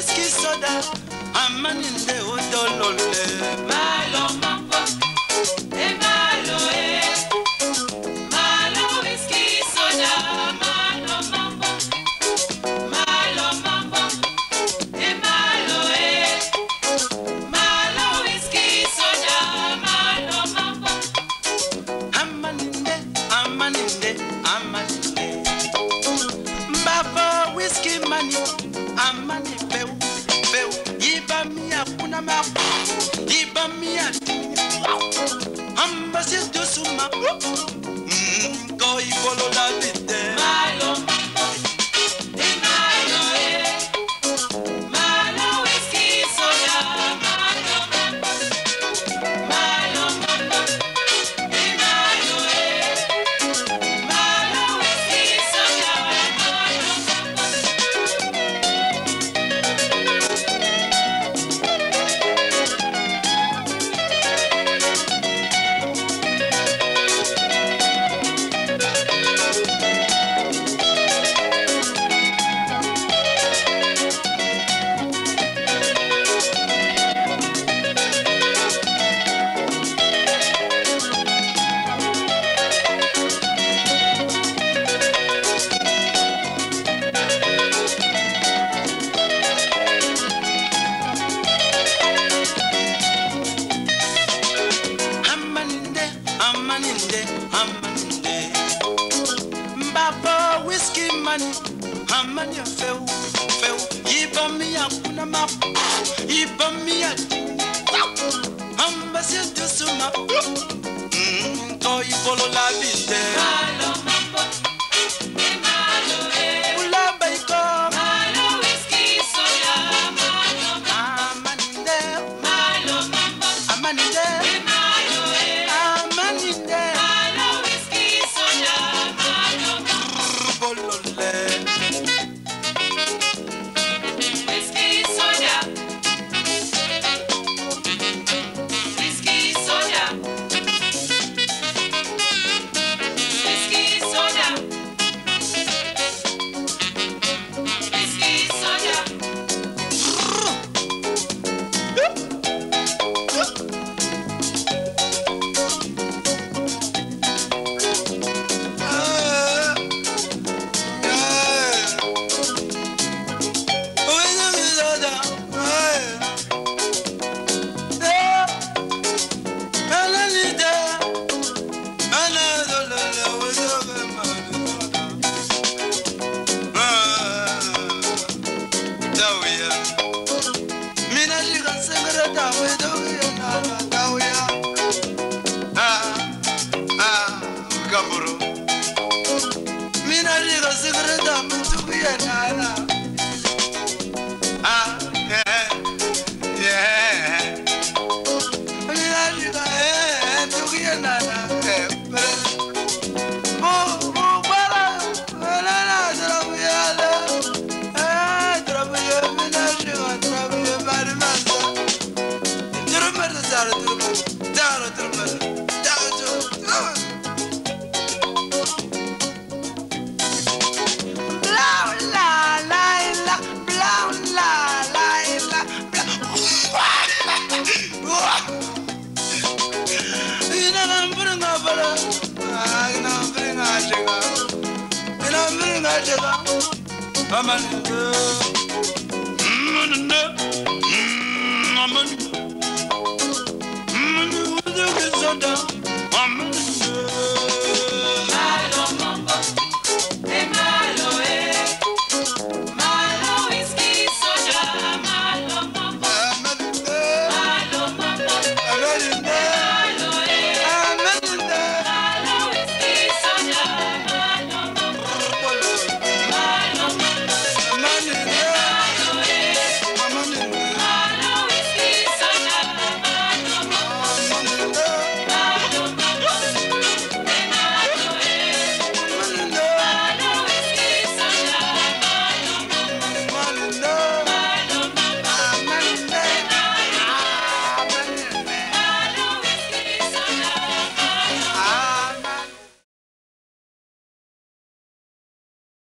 whiskey soda, man in the odolole. Malo mambo, malo malo whiskey soda, malo mambo, malo malo whiskey soda, malo mambo. Amaninde, Mbaba whiskey money, amani peu. Iba mia kuna ma, iba mia. Ambasi do suma, go ibolo la vite. Malo mambo, malo whiskey soda, malo mambo, malo whiskey soda, Mbaba whiskey money, amani feu. Iba mia kuna ma, iba mia. Ambasi do suma, go ibolo la vite. Malo mambo, malo ula baiko. Malo whiskey soda, malo amaninde. Malo mambo, amaninde. I'm